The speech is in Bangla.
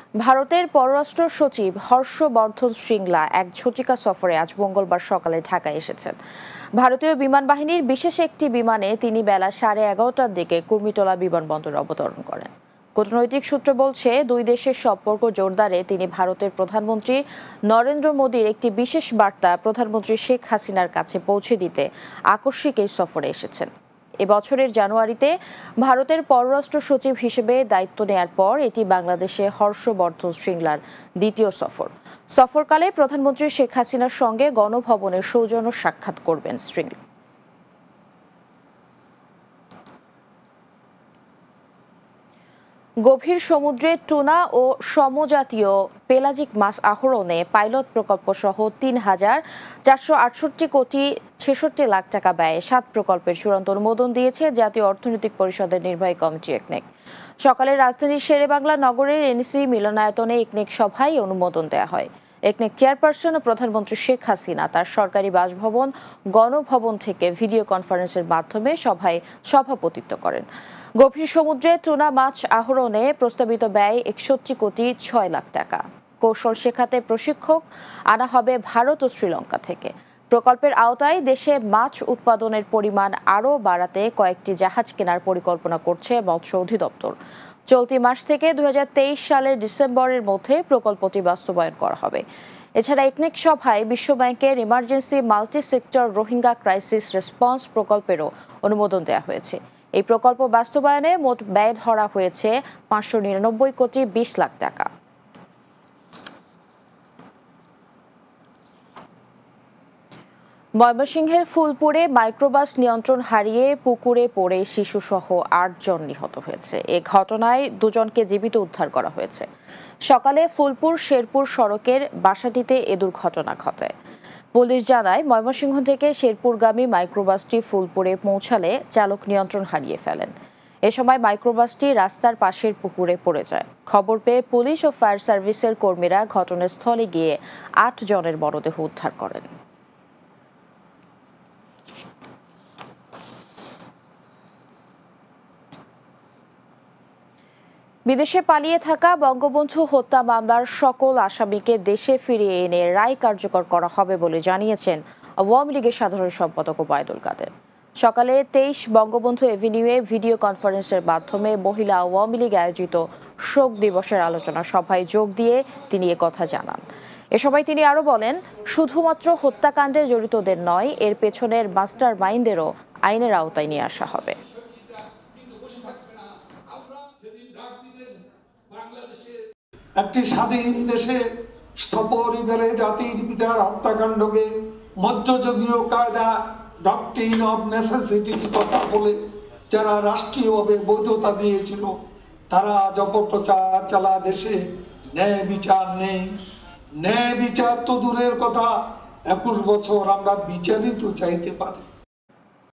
ভারতের পররাষ্ট্র সচিব হর্ষবর্ধন শ্রিংলা এক ঝটিকা সফরে আজ মঙ্গলবার সকালে ঢাকায় এসেছেন। ভারতীয় বিমান বাহিনীর বিশেষ একটি বিমানে তিনি বেলা 11:30টার দিকে কুর্মিটোলা বিমানবন্দরে অবতরণ করেন। কূটনৈতিক সূত্র বলছে, দুই দেশের সম্পর্ক জোরদারে তিনি ভারতের প্রধানমন্ত্রী নরেন্দ্র মোদীর একটি বিশেষ বার্তা প্রধানমন্ত্রী শেখ হাসিনার কাছে পৌঁছে দিতে আকস্মিক এই সফরে এসেছেন। এবছরের জানুয়ারিতে ভারতের পররাষ্ট্র সচিব হিসেবে দায়িত্ব নেয়ার পর এটি বাংলাদেশে হর্ষবর্ধন শ্রিংলার দ্বিতীয় সফর। সফরকালে প্রধানমন্ত্রী শেখ হাসিনার সঙ্গে গণভবনের সৌজন্য সাক্ষাৎ করবেন শ্রিংলা। গভীর সমুদ্রে টুনা ও সমজাতীয় পেলাজিক মাছ আহরণে পাইলট প্রকল্প সহ ৩,৪৬৮ কোটি ৬৬ লাখ টাকা ব্যয়ে ৭ প্রকল্পের চূড়ান্ত অনুমোদন দিয়েছে জাতীয় অর্থনৈতিক পরিষদের নির্বাহী কমিটি একনেক। সকালে রাজধানীর শেরেবাংলা নগরের এনসি মিলনায়তনে একনেক সভায় অনুমোদন দেওয়া হয়। একনেক চেয়ারপারসন ও প্রধানমন্ত্রী শেখ হাসিনা তার সরকারি বাসভবন গণভবন থেকে ভিডিও কনফারেন্সের মাধ্যমে সভায় সভাপতিত্ব করেন। গভীর সমুদ্রে টুনা মাছ আহরণে প্রস্তাবিত ব্যয় ৬১ কোটি ৬ লাখ টাকা। কৌশল শেখাতে প্রশিক্ষক আনা হবে ভারত ও শ্রীলঙ্কা থেকে। প্রকল্পের আওতায় দেশে মাছ উৎপাদনের পরিমাণ আরও বাড়াতে কয়েকটি জাহাজ কেনার পরিকল্পনা করছে মৎস্য অধিদপ্তর। চলতি মাস থেকে ২০২৩ সালের ডিসেম্বরের মধ্যে প্রকল্পটি বাস্তবায়ন করা হবে। এছাড়া একনেক সভায় বিশ্বব্যাংকের emergency multi sector Rohingya crisis response প্রকল্পেরও অনুমোদন দেওয়া হয়েছে। এই প্রকল্প বাস্তবায়নে মোট ব্যয় ধরা হয়েছে ৫৯৯ কোটি ২০ লাখ টাকা। ময়মনসিংহের ফুলপুরে মাইক্রোবাস নিয়ন্ত্রণ হারিয়ে পুকুরে পড়ে শিশুসহ ৮ জন নিহত হয়েছে। এ ঘটনায় ২ জনকে জীবিত উদ্ধার করা হয়েছে। সকালে ফুলপুর শেরপুর সড়কের বাসাটিতে এ দুর্ঘটনা ঘটে। পুলিশ জানায়, ময়মনসিংহ থেকে শেরপুরগামী মাইক্রোবাসটি ফুলপুরে পৌঁছালে চালক নিয়ন্ত্রণ হারিয়ে ফেলেন। এ সময় মাইক্রোবাসটি রাস্তার পাশের পুকুরে পড়ে যায়। খবর পেয়ে পুলিশ ও ফায়ার সার্ভিসের কর্মীরা ঘটনাস্থলে গিয়ে ৮ জনের মরদেহ উদ্ধার করেন। বিদেশে পালিয়ে থাকা বঙ্গবন্ধু হত্যা মামলার সকল আসামিকে দেশে ফিরিয়ে এনে রায় কার্যকর করা হবে বলে জানিয়েছেন আওয়ামী লীগের সাধারণ সম্পাদক ওবায়দুল কাদের। সকালে ২৩ বঙ্গবন্ধু এভিনিউয়ে ভিডিও কনফারেন্সের মাধ্যমে মহিলা আওয়ামী লীগ আয়োজিত শোক দিবসের আলোচনা সভায় যোগ দিয়ে তিনি একথা জানান। এ সময় তিনি আরও বলেন, শুধুমাত্র হত্যাকাণ্ডে জড়িতদের নয়, এর পেছনের মাস্টার মাইন্ডেরও আইনের আওতায় নিয়ে আসা হবে। একটি স্বাধীন দেশে সপরিবারে জাতির পিতার হত্যাকাণ্ডকে মধ্যযুগীয় কায়দা ডক্ট্রিন অফ নেসেসিটির কথা বলে যারা রাষ্ট্রীয়ভাবে বৈধতা দিয়েছিল, তারা অপপ্রচার চালা দেশে ন্যায় বিচার নেই। ন্যায় বিচার তো দূরের কথা, ২১ বছর আমরা বিচারিত চাইতে পারি।